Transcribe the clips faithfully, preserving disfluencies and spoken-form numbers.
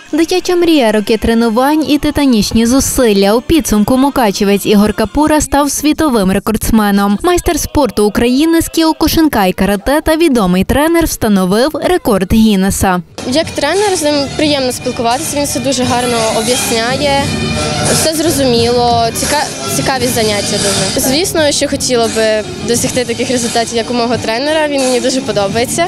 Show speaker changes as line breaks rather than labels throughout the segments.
Дитяча мрія, роки тренувань і титанічні зусилля. У підсумку мукачевець Ігор Капура став світовим рекордсменом. Майстер спорту України з кіокушинка і карате та відомий тренер встановив рекорд Гіннеса.
Як тренер з ним приємно спілкуватися, він все дуже гарно об'ясняє, все зрозуміло, цікаві заняття дуже. Звісно, що хотіла би досягти таких результатів, як у мого тренера, він мені дуже подобається.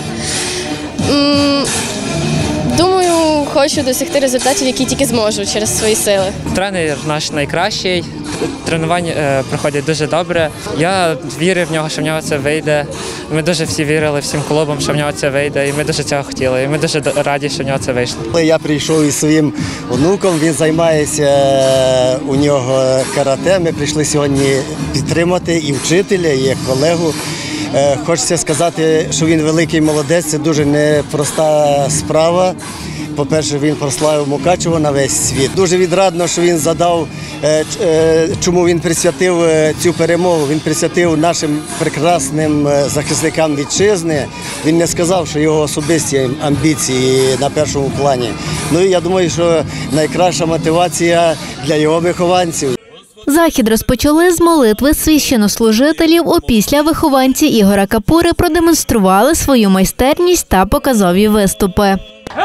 Думаю, хочу досягти результатів, які тільки зможу через свої сили.
Тренер наш найкращий, тренування е, проходять дуже добре. Я вірив в нього, що в нього це вийде. Ми дуже всі вірили всім клубам, що в нього це вийде, і ми дуже цього хотіли. І ми дуже раді, що в нього це вийшло.
Я прийшов із своїм онуком, він займається у нього карате. Ми прийшли сьогодні підтримати і вчителя, і колегу. Хочеться сказати, що він великий молодець, це дуже непроста справа. По-перше, він прославив Мукачево на весь світ. Дуже відрадно, що він задав, чому він присвятив цю перемогу. Він присвятив нашим прекрасним захисникам вітчизни. Він не сказав, що його особисті амбіції на першому плані. Ну і я думаю, що найкраща мотивація для його вихованців.
Захід розпочали з молитви священнослужителів. Опісля вихованці Ігора Капури продемонстрували свою майстерність та показові виступи.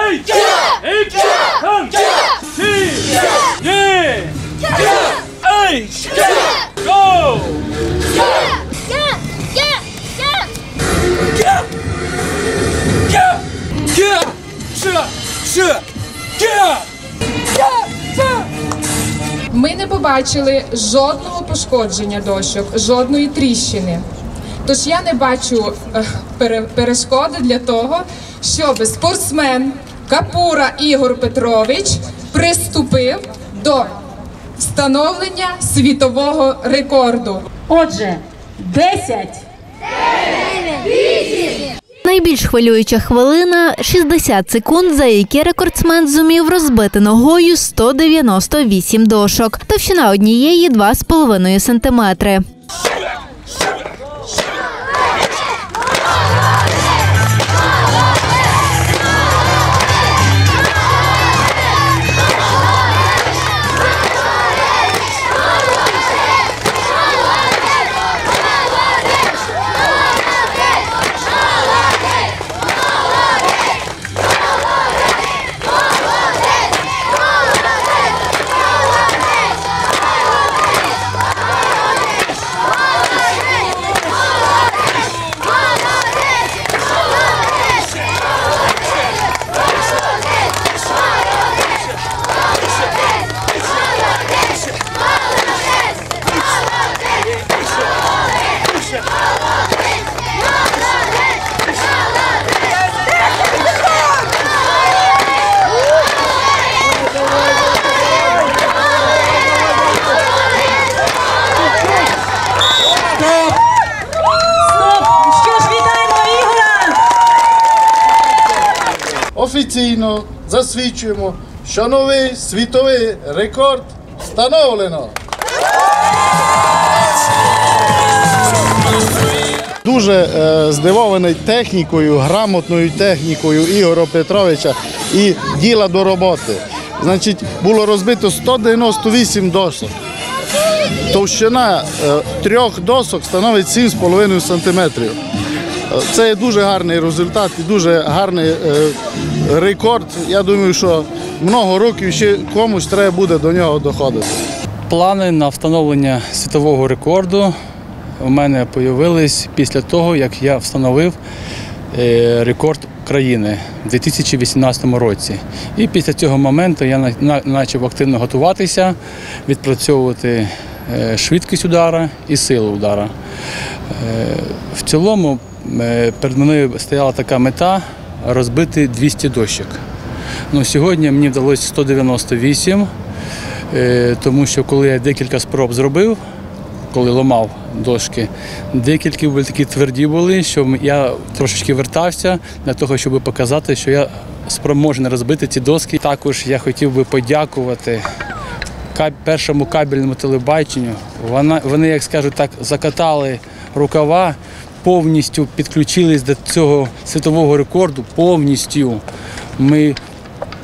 Ми не побачили жодного пошкодження дощок, жодної тріщини. Тож я не бачу перешкоди для того, щоб спортсмен Капура Ігор Петрович приступив до встановлення світового рекорду.
Отже, десять.
Найбільш хвилююча хвилина – шістдесят секунд, за які рекордсмен зумів розбити ногою сто дев'яносто вісім дошок. Товщина однієї – два з половиною сантиметри.
Офіційно засвідчуємо, що новий світовий рекорд встановлено. Дуже е, здивований технікою, грамотною технікою Ігоря Петровича і діла до роботи. Значить, було розбито сто дев'яносто вісім досок. Товщина е, трьох досок становить сім з половиною сантиметрів. Це є дуже гарний результат і дуже гарний е, рекорд. Я думаю, що багато років ще комусь треба буде до нього доходити.
Плани на встановлення світового рекорду у мене з'явились після того, як я встановив е, рекорд країни у дві тисячі вісімнадцятому році. І після цього моменту я почав активно готуватися, відпрацьовувати е, швидкість удара і силу удара. Е, в цілому перед мною стояла така мета – розбити двісті дощок. Ну, сьогодні мені вдалося сто дев'яносто вісім, тому що коли я декілька спроб зробив, коли ламав дошки, декілька були такі тверді були, що я трошечки вертався для того, щоб показати, що я спроможний розбити ці доски. Також я хотів би подякувати першому кабельному телебаченню. Вони, як скажуть так, закатали рукава, повністю підключились до цього світового рекорду, повністю. Ми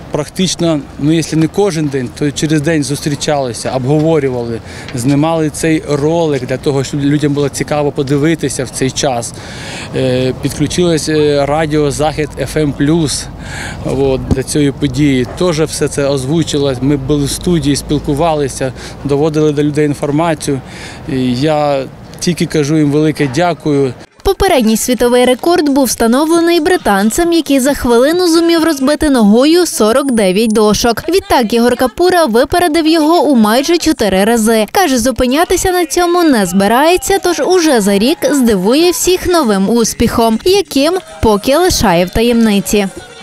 практично, ну якщо не кожен день, то через день зустрічалися, обговорювали, знімали цей ролик для того, щоб людям було цікаво подивитися в цей час. Підключилось радіо «Захід еф ем плюс» для цієї події. Теж все це озвучилось. Ми були в студії, спілкувалися, доводили до людей інформацію. Я тільки кажу їм велике дякую.
Попередній світовий рекорд був встановлений британцем, який за хвилину зумів розбити ногою сорок дев'ять дошок. Відтак Ігор Капура випередив його у майже чотири рази. Каже, зупинятися на цьому не збирається, тож уже за рік здивує всіх новим успіхом, яким поки лишає в таємниці.